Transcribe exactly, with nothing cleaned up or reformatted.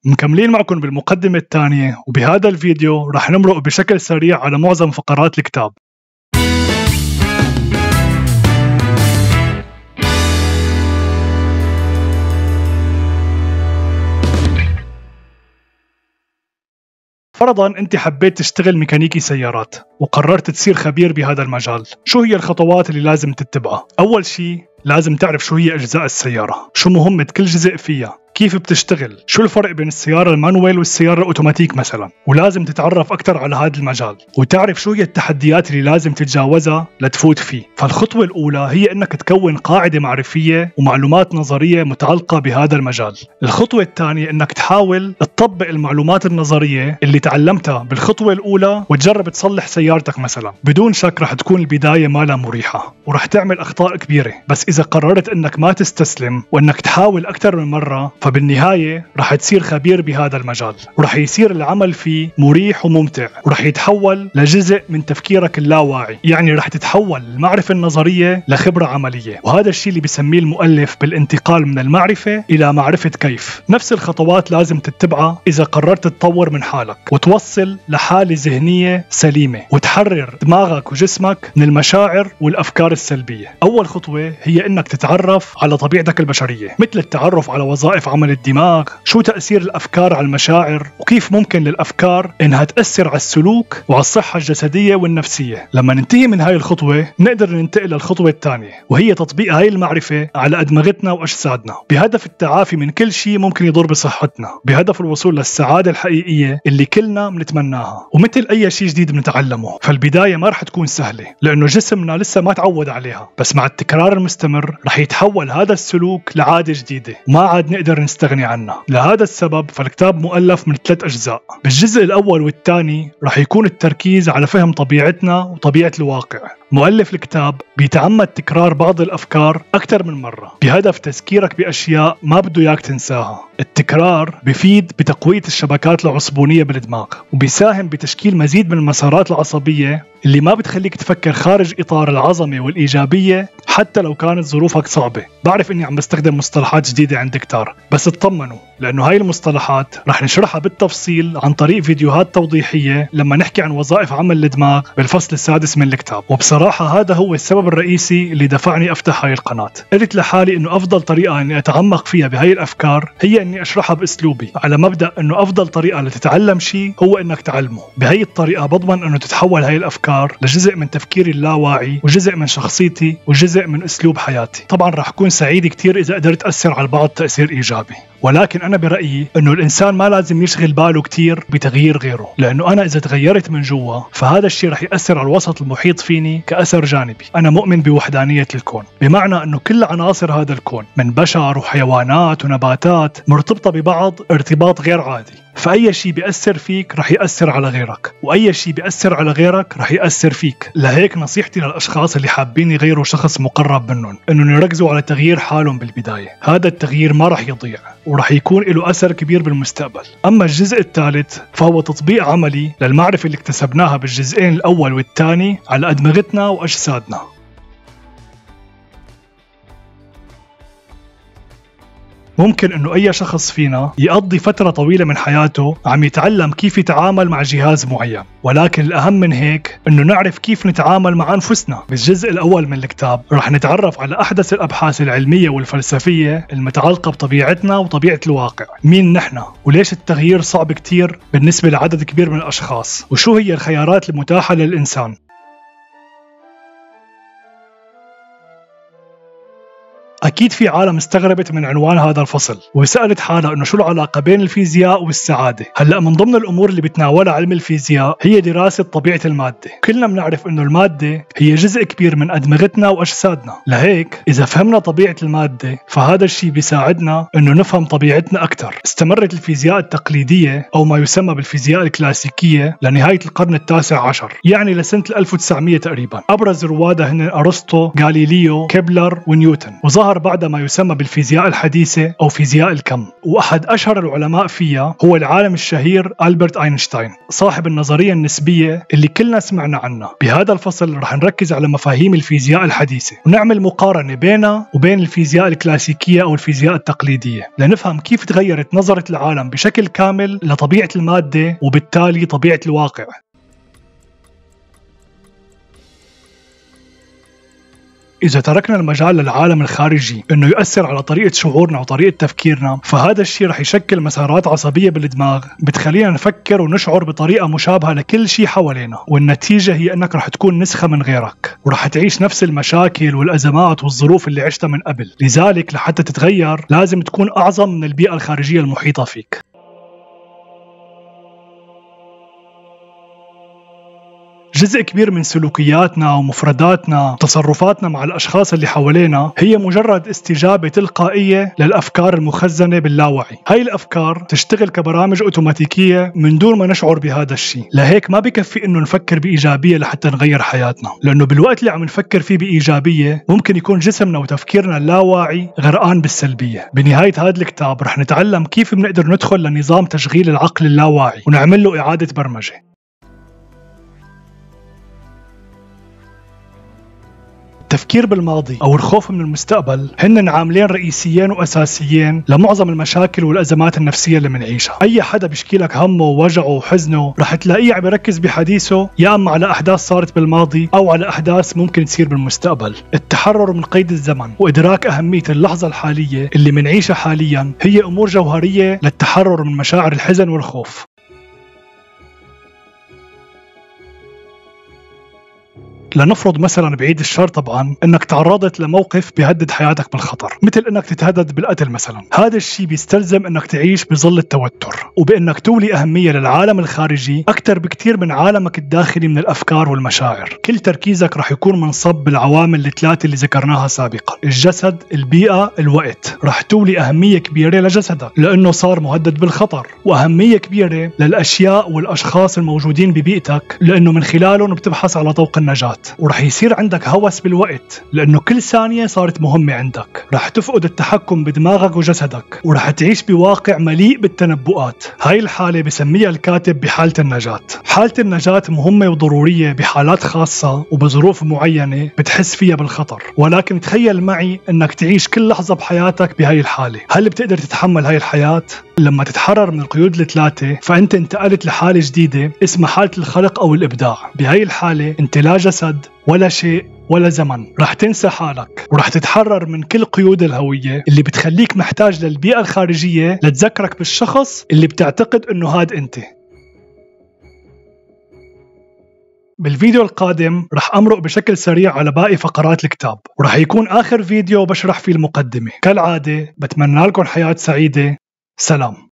مكملين معكم بالمقدمة الثانية، وبهذا الفيديو رح نمرق بشكل سريع على معظم فقرات الكتاب. فرضاً أنت حبيت تشتغل ميكانيكي سيارات وقررت تصير خبير بهذا المجال. شو هي الخطوات اللي لازم تتبعها؟ أول شيء لازم تعرف شو هي أجزاء السيارة، شو مهمة كل جزء فيها، كيف بتشتغل، شو الفرق بين السيارة المانويل والسيارة الأوتوماتيك مثلا. ولازم تتعرف أكثر على هذا المجال وتعرف شو هي التحديات اللي لازم تتجاوزها لتفوت فيه. فالخطوة الأولى هي أنك تكون قاعدة معرفية ومعلومات نظرية متعلقة بهذا المجال. الخطوة الثانية أنك تحاول تطبق المعلومات النظرية اللي تعلمتها بالخطوة الأولى وتجرب تصلح سيارتك مثلا. بدون شك رح تكون البداية مالها مريحة ورح تعمل أخطاء كبيرة، بس إذا قررت أنك ما تستسلم وأنك تحاول أكثر من مرة فبالنهاية رح تصير خبير بهذا المجال، ورح يصير العمل فيه مريح وممتع، ورح يتحول لجزء من تفكيرك اللاواعي. يعني رح تتحول المعرفة النظرية لخبرة عملية، وهذا الشيء اللي بيسميه المؤلف بالانتقال من المعرفة إلى معرفة كيف. نفس الخطوات لازم تتبعها إذا قررت تطور من حالك وتوصل لحالة ذهنية سليمة وتحرر دماغك وجسمك من المشاعر والأفكار السلبية. أول خطوة هي إنك تتعرف على طبيعتك البشرية، مثل التعرف على وظائف عمل الدماغ، شو تأثير الأفكار على المشاعر، وكيف ممكن للأفكار إنها تأثر على السلوك وعلى الصحة الجسدية والنفسية. لما ننتهي من هاي الخطوة نقدر ننتقل للخطوة الثانية، وهي تطبيق هاي المعرفة على أدمغتنا وأجسادنا بهدف التعافي من كل شيء ممكن يضر بصحتنا، بهدف الوصول للسعادة الحقيقية اللي كلنا بنتمناها. ومثل أي شيء جديد بنتعلمه، فالبداية ما رح تكون سهلة لأنه جسمنا لسه ما تعود عليها، بس مع التكرار المستمر رح يتحول هذا السلوك لعادة جديدة وما عاد نقدر نستغني عنها. لهذا السبب فالكتاب مؤلف من ثلاث أجزاء. بالجزء الأول والثاني رح يكون التركيز على فهم طبيعتنا وطبيعة الواقع. مؤلف الكتاب بيتعمد تكرار بعض الأفكار أكثر من مرة بهدف تذكيرك بأشياء ما بده إياك تنساها. التكرار بفيد بتقوية الشبكات العصبونية بالدماغ، وبيساهم بتشكيل مزيد من المسارات العصبية اللي ما بتخليك تفكر خارج إطار العظمة والإيجابية حتى لو كانت ظروفك صعبة. بعرف إني عم بستخدم مصطلحات جديدة عند كتار، بس اطمنوا لأنه هاي المصطلحات رح نشرحها بالتفصيل عن طريق فيديوهات توضيحية لما نحكي عن وظائف عمل الدماغ بالفصل السادس من الكتاب. وبصراحة هذا هو السبب الرئيسي اللي دفعني أفتح هاي القناة. قلت لحالي إنه أفضل طريقة إني أتعمق فيها بهاي الأفكار هي إني أشرحها بأسلوبي، على مبدأ إنه أفضل طريقة لتتعلم شيء هو إنك تعلمه. بهاي الطريقة بضمن إنه تتحول هاي الأفكار لجزء من تفكيري اللاواعي وجزء من شخصيتي وجزء من أسلوب حياتي. طبعا رح أكون سعيد كتير إذا قدرت أثر على البعض تأثير إيجابي، ولكن أنا برأيي إنه الإنسان ما لازم يشغل باله كتير بتغيير غيره، لأنه أنا إذا تغيرت من جوا فهذا الشيء رح يأثر على الوسط المحيط فيني كأثر جانبي. أنا مؤمن بوحدانية الكون، بمعنى أنه كل عناصر هذا الكون من بشر وحيوانات ونباتات مرتبطة ببعض ارتباط غير عادي. فأي شيء بيأثر فيك رح يأثر على غيرك، وأي شيء بيأثر على غيرك رح يأثر فيك. لهيك نصيحتي للأشخاص اللي حابين يغيروا شخص مقرب منهم إنه يركزوا على تغيير حالهم بالبداية. هذا التغيير ما رح يضيع ورح يكون له أثر كبير بالمستقبل. أما الجزء الثالث فهو تطبيق عملي للمعرفة اللي اكتسبناها بالجزئين الأول والثاني على أدمغتنا وأجسادنا. ممكن انه اي شخص فينا يقضي فترة طويلة من حياته عم يتعلم كيف يتعامل مع جهاز معين، ولكن الاهم من هيك انه نعرف كيف نتعامل مع انفسنا. بالجزء الاول من الكتاب رح نتعرف على احدث الابحاث العلمية والفلسفية المتعلقة بطبيعتنا وطبيعة الواقع. مين نحن وليش التغيير صعب كتير بالنسبة لعدد كبير من الاشخاص، وشو هي الخيارات المتاحة للإنسان. أكيد في عالم استغربت من عنوان هذا الفصل وسألت حالها إنه شو العلاقة بين الفيزياء والسعادة. هلأ من ضمن الأمور اللي بتناولها علم الفيزياء هي دراسة طبيعة المادة. كلنا بنعرف إنه المادة هي جزء كبير من أدمغتنا وأجسادنا، لهيك إذا فهمنا طبيعة المادة فهذا الشيء بيساعدنا إنه نفهم طبيعتنا أكثر. استمرت الفيزياء التقليدية أو ما يسمى بالفيزياء الكلاسيكية لنهاية القرن التاسع عشر، يعني لسنة ألف وتسعمية تقريبا. أبرز روادها هن أرسطو، غاليليو، كيبلر ونيوتن. وظهر ظهر بعد ما يسمى بالفيزياء الحديثة أو فيزياء الكم، وأحد أشهر العلماء فيها هو العالم الشهير ألبرت أينشتاين صاحب النظرية النسبية اللي كلنا سمعنا عنها. بهذا الفصل رح نركز على مفاهيم الفيزياء الحديثة ونعمل مقارنة بينها وبين الفيزياء الكلاسيكية أو الفيزياء التقليدية لنفهم كيف تغيرت نظرة العالم بشكل كامل لطبيعة المادة وبالتالي طبيعة الواقع. إذا تركنا المجال للعالم الخارجي إنه يؤثر على طريقة شعورنا وطريقة تفكيرنا، فهذا الشيء رح يشكل مسارات عصبية بالدماغ بتخلينا نفكر ونشعر بطريقة مشابهة لكل شيء حوالينا، والنتيجة هي إنك رح تكون نسخة من غيرك ورح تعيش نفس المشاكل والأزمات والظروف اللي عشتها من قبل. لذلك لحتى تتغير لازم تكون أعظم من البيئة الخارجية المحيطة فيك. جزء كبير من سلوكياتنا ومفرداتنا وتصرفاتنا مع الأشخاص اللي حوالينا هي مجرد استجابة تلقائية للأفكار المخزنة باللاوعي. هاي الأفكار تشتغل كبرامج أوتوماتيكية من دون ما نشعر بهذا الشيء. لهيك ما بكفي إنه نفكر بإيجابية لحتى نغير حياتنا، لأنه بالوقت اللي عم نفكر فيه بإيجابية ممكن يكون جسمنا وتفكيرنا اللاواعي غرقان بالسلبية. بنهاية هذا الكتاب رح نتعلم كيف بنقدر ندخل لنظام تشغيل العقل اللاواعي ونعمل له إعادة برمجة. التفكير بالماضي أو الخوف من المستقبل هن عاملين رئيسيين وأساسيين لمعظم المشاكل والأزمات النفسية اللي منعيشها. أي حدا بيشكي لك همه ووجعه وحزنه رح تلاقيه عم يركز بحديثه يا أما على أحداث صارت بالماضي أو على أحداث ممكن تصير بالمستقبل. التحرر من قيد الزمن وإدراك أهمية اللحظة الحالية اللي منعيشها حاليا هي أمور جوهرية للتحرر من مشاعر الحزن والخوف. لنفرض مثلا بعيد الشر طبعا انك تعرضت لموقف بيهدد حياتك بالخطر، مثل انك تتهدد بالقتل مثلا. هذا الشيء بيستلزم انك تعيش بظل التوتر وبانك تولي اهمية للعالم الخارجي اكثر بكثير من عالمك الداخلي من الافكار والمشاعر. كل تركيزك رح يكون منصب بالعوامل الثلاثة اللي ذكرناها سابقا: الجسد، البيئة، الوقت. رح تولي اهمية كبيرة لجسدك لانه صار مهدد بالخطر، واهمية كبيرة للاشياء والاشخاص الموجودين ببيئتك لانه من خلالهم بتبحث على طوق النجاة. ورح يصير عندك هوس بالوقت لأنه كل ثانية صارت مهمة عندك. رح تفقد التحكم بدماغك وجسدك ورح تعيش بواقع مليء بالتنبؤات. هاي الحالة بسميها الكاتب بحالة النجاة. حالة النجاة مهمة وضرورية بحالات خاصة وبظروف معينة بتحس فيها بالخطر، ولكن تخيل معي أنك تعيش كل لحظة بحياتك بهاي الحالة. هل بتقدر تتحمل هاي الحياة؟ لما تتحرر من القيود الثلاثة فأنت انتقلت لحالة جديدة اسمها حالة الخلق أو الإبداع. بهاي الحالة أنت لا جسد ولا شيء ولا زمن، رح تنسى حالك ورح تتحرر من كل قيود الهوية اللي بتخليك محتاج للبيئة الخارجية لتذكرك بالشخص اللي بتعتقد أنه هاد أنت. بالفيديو القادم رح أمرق بشكل سريع على باقي فقرات الكتاب، ورح يكون آخر فيديو بشرح فيه المقدمة. كالعادة بتمنى لكم حياة سعيدة. سلام.